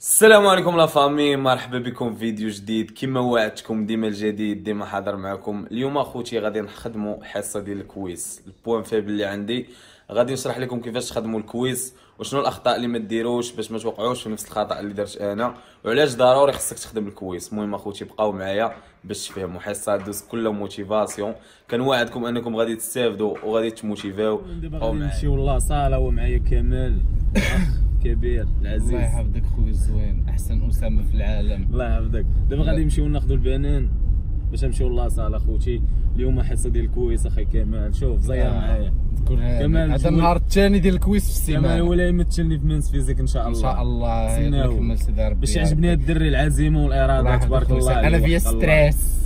السلام عليكم لا فامي، مرحبا بكم في فيديو جديد. كما وعدتكم ديما الجديد ديما حاضر معكم. اليوم اخوتي غادي نخدموا حصه ديال الكويس. البوان فيبل اللي عندي غادي نشرح لكم كيفاش تخدموا الكويس وشنو الاخطاء اللي ما ديروش باش ما توقعوش في نفس الخطا اللي درت انا، وعلاش ضروري خصك تخدم الكويس. المهم اخوتي بقاو معايا باش تفهموا. حصه دوز كلها موتيفاسيون، كنوعدكم انكم غادي تستافدوا وغادي تموتيفاو. دابا غادي نمشيو للاصاله ومعايا كمال كبير العزيز. الله يحفظك خويا الزوين، احسن اسامه في العالم. الله يحفظك. دابا غادي نمشيو ناخذوا البنان باش نمشيو لاصاله اخوتي. اليوم حصه ديال الكويس اخي كمال، شوف زير معايا كمال. هذا النهار الثاني ديال الكويس في السيمانه. كمال ولا يمثلني في مانس فيزيك ان شاء الله. ان شاء الله نكمل سيدي ربي باش يعجبني هاد الدري العزيمه والاراده تبارك الله. انا فيا ستريس.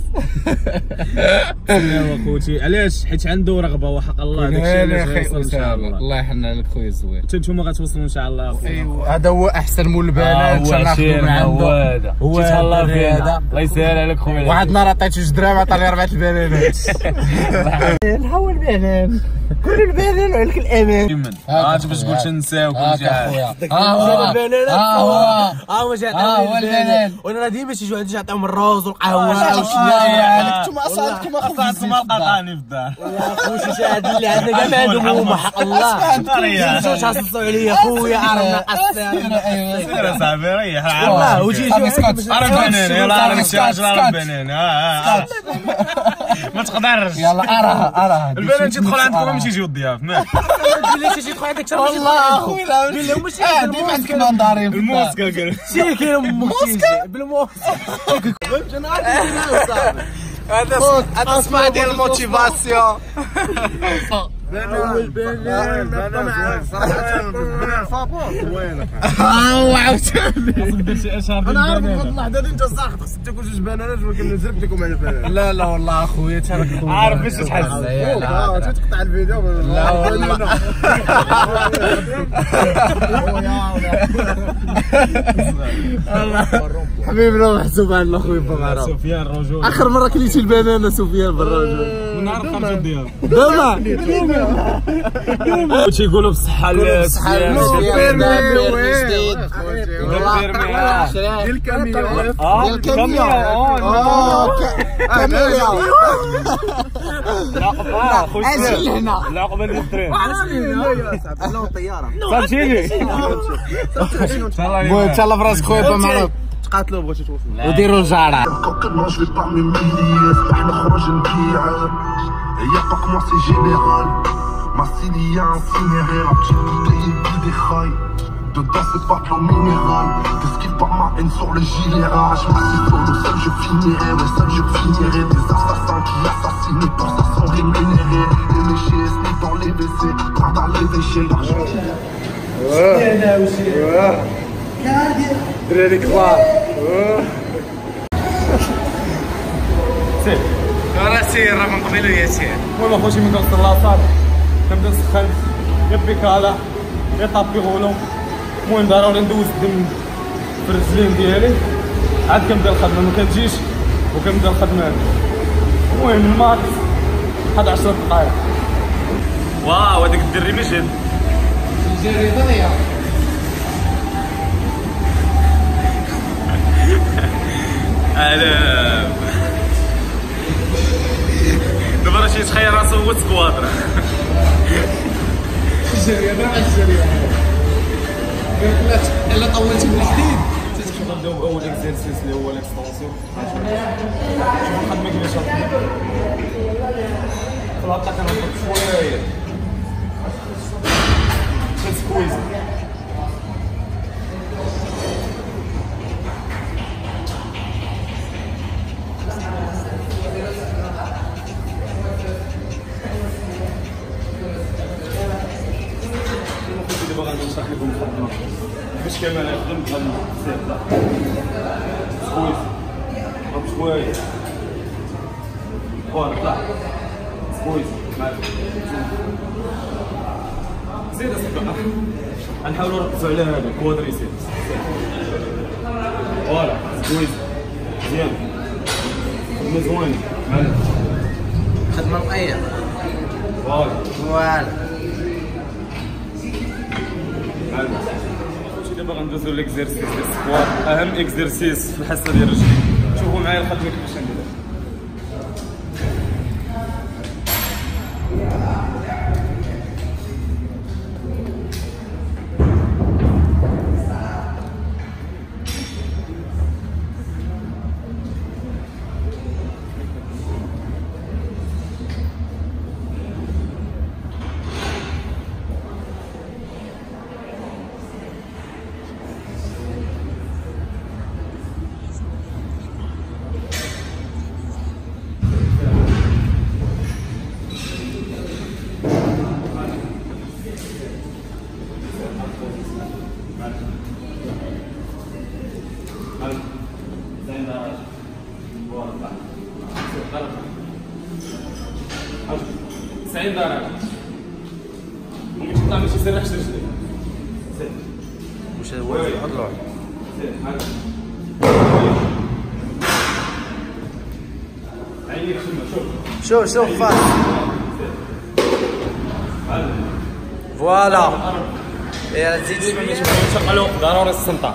يا اخوتي علاش؟ حيت عنده رغبه وحق الله داكشي اللي غيوصل ان شاء الله. الله يحن عليك خويا الزوين. حتى نتوما غتوصلوا ان شاء الله اخويا. ايوا هذا هو احسن مول البنات. تناخذوا من عنده. هو تهلا فيه هذا. الله يسهل عليك خويا. واحد النهار عطيته 2 دراهم عطاني 4 البنانات. هو البنان كل البنان وعليك الامان. انت باش قلت نساو كل شيء. هو جا هو البنان. وانا ديما شي واحد يعطيهم الروز والقهوه انتم اصاحبكم اخواتكم القطاني في الدار. يا خويا شي هاد اللي عندنا كاع ما عندهم هما حق الله. شوف تحصلوا عليا خويا عرفنا قصير. سير صاحبي ريح. والله وجي عرف بنان يلا عرف شي عرف بنان. ما تقدرش. يلا اراه البنات تدخل عندكم ماشي يجيو الضياف. مالك بلي تجي تدخل عندك والله اخويا بلي هما شي ديما عندك منظارين الموسكا قال شي كاين موسكا بالموسكا. هذا اسمع ديال الموتيفاسيون. هو عاوتاني انا عارف بغض اللحظه انت ساخط خصك تاكل 2 بنانات ولكن نزرب لكم على البنان. لا والله اخويا تهلك عارف باش تحس. تقطع الفيديو. لا والله حبيبنا محسوب عنا اخويا بغارة. سفيان رجل اخر مره كليتي البنانه سفيان بالرجل من نهار خرجوا الضياف. دابا تيقولوا بالصحه سفيان جديد ديال الكاميون. ديال الكاميون كاميون اجي لهنا العقبه اللي الدرين لا الطياره فهمتيني. المهم تهلا في راسك خويا معروف. تقاتلوا بغيتو توصلوا. وديروا الجاره. Concrètement, je vais pas m'humilier. احنا خرج نبيع. Y'a pas que moi, c'est général. Ma cité y'a incinéré. La petite bouteille et puis des rails. Dedans, c'est pas de l'eau minérale. T'esquives pas ma haine sur le gilet rage. M'assis solo, seul je finirai. Ouais, seul je finirai. Des assassins qui assassinent et pour ça sont rémunérés. Les méchés, c'est dans les WC. Pas dans les échelles. L'argent. دراري كبار. راه سير راه من قبيله يا سير. المهم اخوتي من كنوصل لاصال كنبدا نسخن يا بيكالا يا طابي غولو. المهم ضروري ندوز الدم في الرجلين ديالي عاد كنبدا الخدمه. ما كتجيش وكنبدا الخدمه هادي. المهم الماكس واحد 10 دقائق. واو هذاك الدري مجهد. جري ضيع. ألم دابا راه شي تخيل راسو هو سكوادر. الجري انا على الجري. الا طولتي من جديد نبداو باول اكزرسيس اللي هو ليكستونسيون. شوف الخدمه كيفاش غتكون في العطا. كنهبط شويه سكويز. دابا غادي نشرح لكم الخدمه باش كمال يخدم بهذا السيف. سكويز ضرب شويه فوالا طلع سكويز معاك. زيد اصبع. غنحاولوا نركزوا على هذا كوادريسيب. فوالا سكويز مزيان. خدمه زوينه معاك. خدمه نقيه. فوالا فوالا دابا غندوزو ليكزيرسيس ديال السكوات، اهم اكزيرسيس في الحصه ديال الرجل. شوفوا معايا الخدمه كيفاش ندير. سعيد دارك ممكن تطلع ماشي سرح رجليك واش هو الطلوع عينيك شوف شوف فاس فوالا يا زيد شويه نشغلو ضروري السنطه.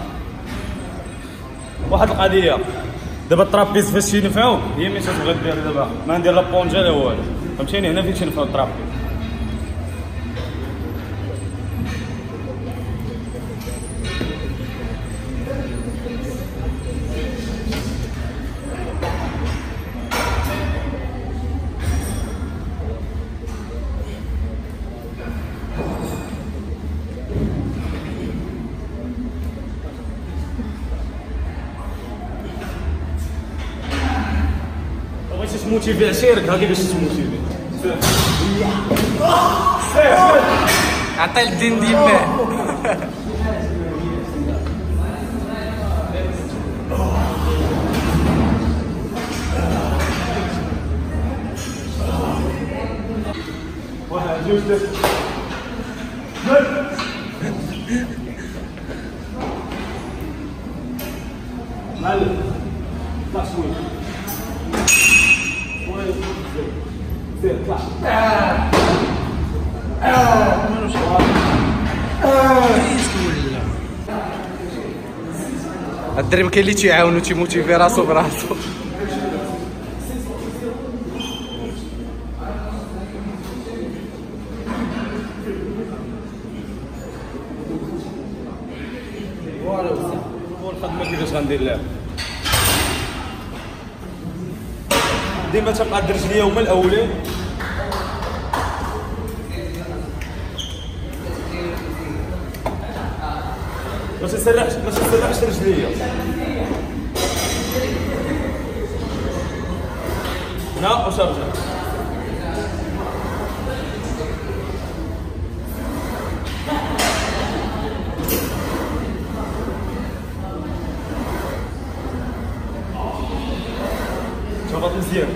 واحد القضيه دابا الطرابيز فاش ينفعو هي ملي تبغي دير دابا ما ندير لا بونجا لا والو فهمتيني. هنا فين تنفعو الطرابيز. بغيتي تموتيفي عشيرك ها كيفاش تموتيفي. عطي الدين ديالنا واحد جوج ثلاثة معلم طلع شوية زيد طلع الدري ما كاين اللي تيعاونو تيموتيفي راسو براسو. والخدمة كيفاش غندير لها ديما تبقى الرجليه هما الاولين باش تسرحش رجليه. لا واش ارجع شبط مزيان.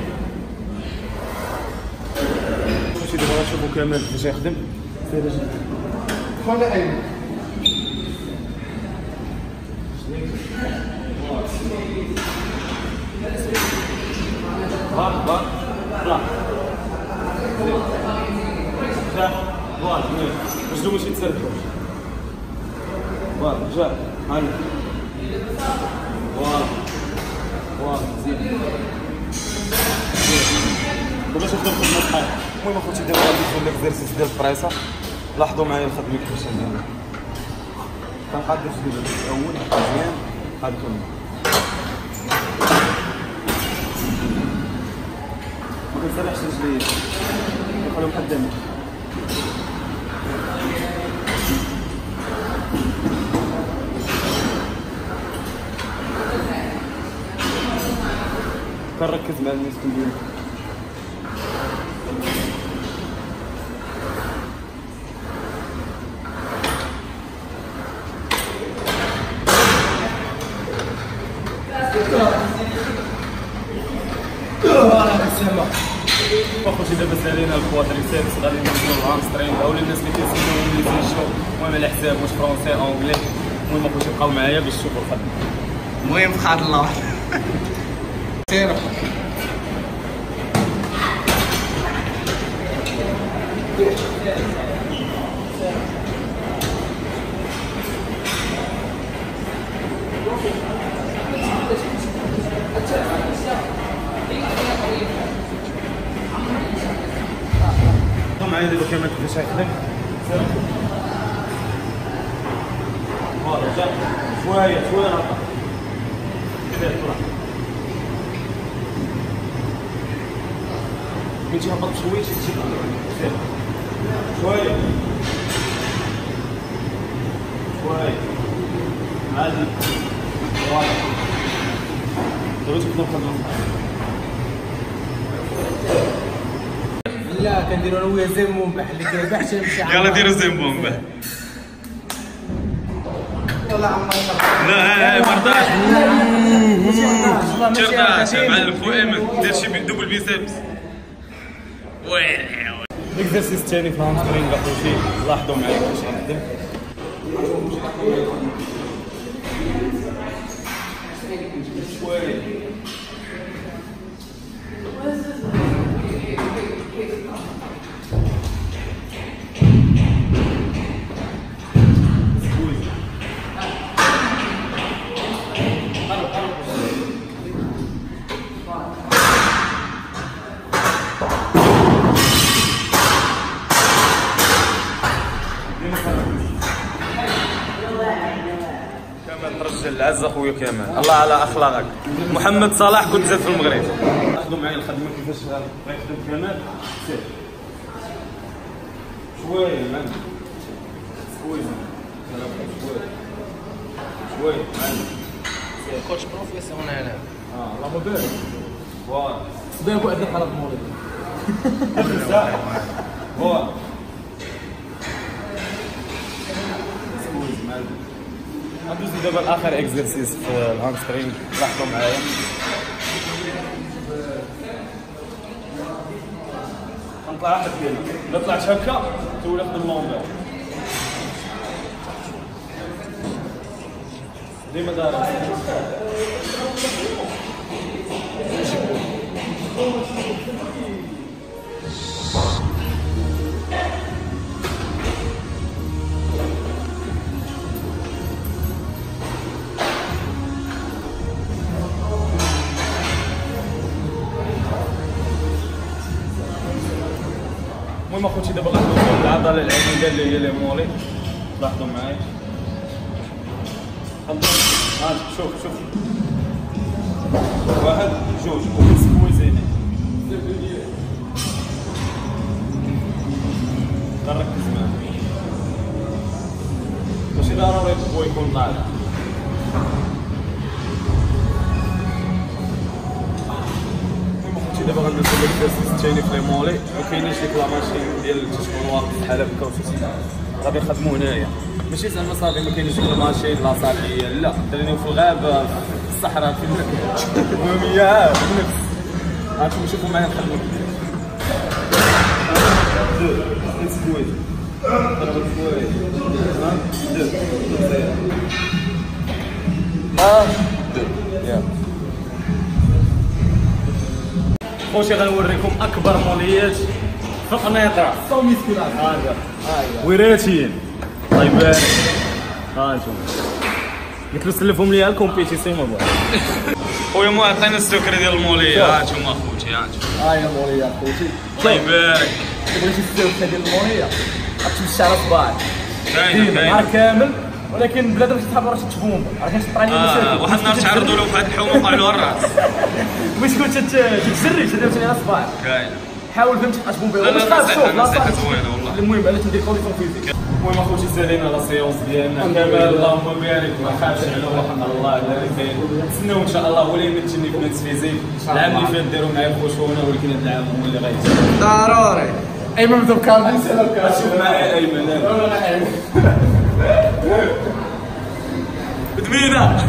ماشي دابا غنشوفو كمال كيفاش يخدم. سير رجلك خونا ايمن طلع فوالا رجلو ماشي تسرحو فوالا جا هاني فوالا مزيان. دابا شوف الخدمه بحال المهم اخوتي دابا غادي نديرو ليكزيرسيس ديال البريسه. لاحظوا معايا الخدمه كيفاش نديرها. كنقاد رجلي الاول مزيان قاد كمل ما كنسرحش رجليا كنخليهم قدامي. كنركز مع الناس كندير اخوتي دابا سالينا الكوادريسيبس غادي نديرو الهامسترينغ اولا الناس اللي كيسميو انجليزي شو المهم على حساب واش فرونسي اونغلي. المهم اخوتي بقاو معايا باش تشوفوا الخدمه. المهم في خاطر الله سير معايا دابا كمان كيفاش غيخدم. فوالا شويه نقطع من تيهبط بشويه تيجي شويه عادي. فوالا دابا تقدر تخدم. لا كنديرو انا وياه زيمون بحال اللي كيربح تمشي. يلا ديروا زيمبون به. لا مرضاش ترضاش مع الخو ايمن دير شي دوبل بيسبس. الاكزرسيس الثاني في الهامسترينغ اخوتي لاحظوا معايا كيفاش غنخدم. رجل عز اخويا كمال، الله على اخلاقك. محمد صلاح كنت زاد في المغرب. لاحظوا معايا الخدمه كيفاش غيخدم كمال. سير شويه معلم، سكويز شويه معلم. كوتش بروفيسيونيل. الله بارك. فوالا صدق واحد الحلقه مولد. فوالا سكويز معلم. غندوزو دابا لاخر اكزرسيس في الهامسترينغ. لاحظوا معايا غنطلع واحد ديالنا، الا طلعت هكا تولي خدم لونبير ديما داير. المهم اخوتي دابا غندوزو للعضله العنيده اللي هي لي مولي. لاحظوا معايا شوف واحد جوج وسكويزيني. ركز معايا ماشي ضروري هو يكون طالع. دابا غندوزو للاكزرسيس الثاني في لي مولي. مكاينينش ديك لا ماشين ديال تكون واقف بحال هكا وشي غادي نخدمو هنايا. ماشي زعما صافي مكاينش ديك الماشين لا صالحيه، لا درينيو في الغابه في الصحراء في المهم بالنفس. هانتوما شوفوا معايا نخدمو سكويز ضرب سكويز خوتي غنوريكم اكبر موليات في القنيطره. صو مسكينات هذا ويراتين الله يبارك. ها انتم قلت له سلفهم لي الكومبيتيسيون با خويا مو عطينا السكر ديال الموليه. ها انتم اخوتي ها انتم. ها هي موليه اخوتي. الله يبارك. بغيتي السكر ديال الموليه غتمشي على صباعك كاين نهار كامل، ولكن بلا درجه الحراره راه تتبوم. راه كنشطراني مشاكل. واحد النهار تعرضوا له بواحد الحومه وقع له الراس. واش كنت تتجري تدرتني على صباعك. كاين حاول فهمتي تقاسمو بها. لا نصيحه زوينه والله. المهم علاش ندير كونديسيون فيزيك. المهم اخوتي سالينا لا سيونس ديالنا كمال. اللهم بارك ما خافش على وحنا الله اللي خير. نتسناو ان شاء الله هو اللي يمثلني في نفس فيزيك. العام اللي فات داروا معايا خوشونه، ولكن هذا العام هو اللي غيجي ضروري. ايمن بدو كامل شوف معايا ايمن بدمينا.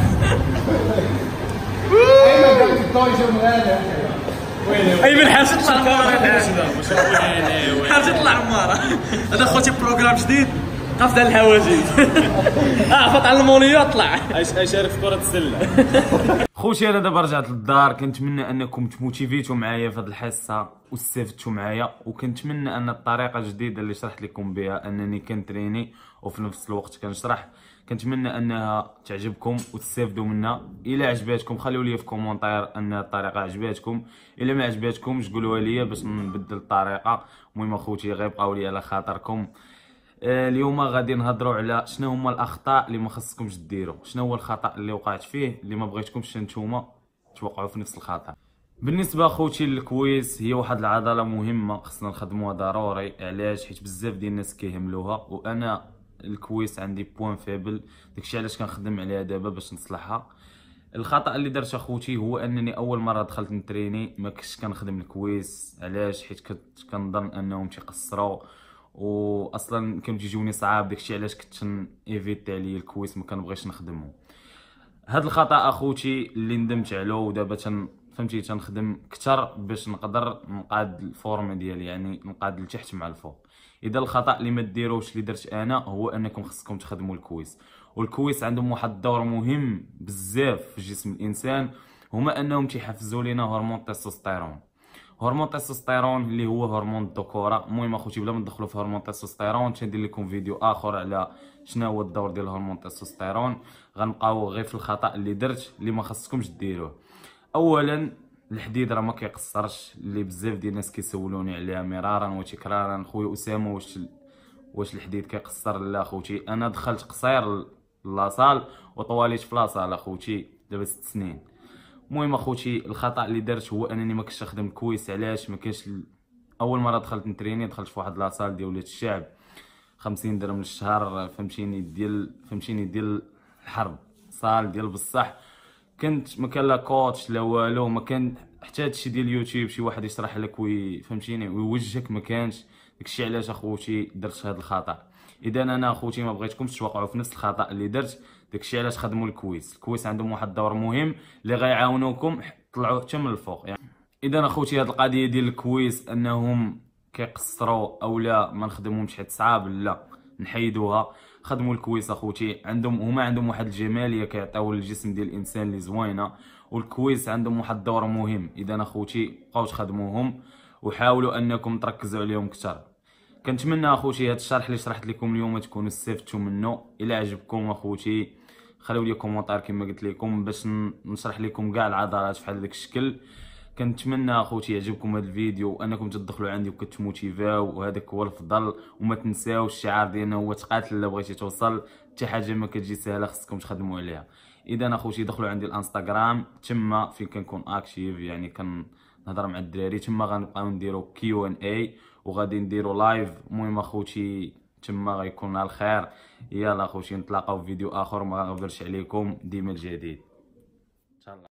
ايمن حاج يطلع عماره. حاج يطلع عماره. هذا خوتي بروغرام جديد قفز على الحواجز. فط على المونيه طلع اي شارك في كره السله. خوتي انا دابا رجعت للدار. كنتمنى انكم تموتيفيتوا معايا في هذه الحصه واستفدتوا معايا، وكنتمنى ان الطريقه الجديده اللي شرحت لكم بها انني كنتريني وفي نفس الوقت كنشرح كنتمنى انها تعجبكم وتستافدوا منها. الا عجباتكم خليوا لي في كومونتير ان الطريقه عجباتكم، الا ما عجباتكمش قولوها لي باش نبدل الطريقه. المهم اخوتي غيبقاو لي على خاطركم. اليوم غادي نهضروا على شنو هما الاخطاء اللي ما خصكمش ديروا، شنو هو الخطا اللي وقعت فيه اللي ما بغيتكمش نتوما توقعوا في نفس الخطا. بالنسبه اخوتي للكويس، هي واحد العضله مهمه خصنا نخدموها ضروري. علاش؟ حيت بزاف ديال الناس كيهملوها، وانا الكويس عندي بوين فيبل، داكشي علاش كنخدم عليها دابا باش نصلحها. الخطا اللي درت اخوتي هو انني اول مره دخلت نتريني ما كنتش كنخدم الكويس. علاش؟ حيت كنت كنظن انهم تيقصروا، واصلا كانوا تيجوني صعاب، داكشي علاش كنت ايفيتي عليا الكويس، ما كنبغيش نخدمه. هاد الخطا اخوتي اللي ندمت عليه، ودابا فهمتي تنخدم كثر باش نقدر نقاد الفورم ديالي، يعني نقاد لتحت مع الفوق. اذا الخطا اللي ما ديروش اللي درت انا هو انكم خصكم تخدموا الكويس. والكويس عندهم واحد الدور مهم بزاف في جسم الانسان، هما انهم تيحفزوا لينا هرمون التستوستيرون. هرمون التستوستيرون اللي هو هرمون الذكوره. المهم اخوتي بلا ما ندخلوا في هرمون التستوستيرون تندير لكم فيديو اخر على شنو هو الدور ديال هرمون التستوستيرون. غنبقاو غير في الخطا اللي درت اللي ما خصكمش ديروه. اولا الحديد راه ما كيقصرش، اللي بزاف ديال الناس كيسولوني عليها مرارا وتكرارا، خويا اسامه واش الحديد كيقصر؟ لا خوتي، انا دخلت قصير لاصال وطواليت في لاصال اخوتي دابا 6 سنين. المهم اخوتي الخطا اللي درت هو انني ما كنتش نخدم كويس. علاش؟ ما كانش اول مره دخلت نتريني دخلت في واحد لاصال ديال ولاد الشعب 50 درهم للشهر، فهمتيني ديال الحرب، صال ديال بصح. كنت ما كان لا كوتش لا والو، ما كان حتى هادشي ديال اليوتيوب شي واحد يشرح لك فهمتيني ويوجهك، ما كانش. داكشي علاش اخوتي درت هاد الخطا. اذا انا اخوتي ما بغيتكمش توقعوا في نفس الخطا اللي درت. داكشي علاش خدموا الكويس عندهم واحد الدور مهم اللي غيعاونوكم طلعوا حتى من الفوق يعني. اذا اخوتي هاد القضيه ديال الكويس انهم كيقصروا او لا ما نخدمهمش حيت صعاب، لا نحيدوها. خدموا الكويس اخوتي، هما عندهم واحد الجماليه كيعطيو للجسم ديال الانسان اللي زوينه، والكويس عندهم واحد الدور مهم. اذا اخوتي بقاو تخدموهم وحاولوا انكم تركزوا عليهم اكثر. كنتمنى اخوتي هاد الشرح اللي شرحت لكم اليوم تكونوا استفدتوا منه. الا عجبكم اخوتي خليو لي كومونتير كما قلت لكم باش نشرح لكم كاع العضلات بحال داك الشكل. كنتمنى اخوتي يعجبكم هذا الفيديو وانكم تدخلوا عندي وكتموتيفاو، وهذاك هو الافضل. وما تنساوش الشعار ديالنا هو تقاتل الا بغيتي توصل. حتى حاجه ما كتجي سهله خصكم تخدموا عليها. اذا اخوتي دخلوا عندي الانستغرام، تما فين كنكون اكتيف، يعني كنهضر مع الدراري. تما غنبقاو نديرو Q&A وغادي نديرو لايف. المهم اخوتي تما غيكون على الخير. يلا اخوتي نتلاقاو في فيديو اخر، ما غنغبرش عليكم. ديما الجديد.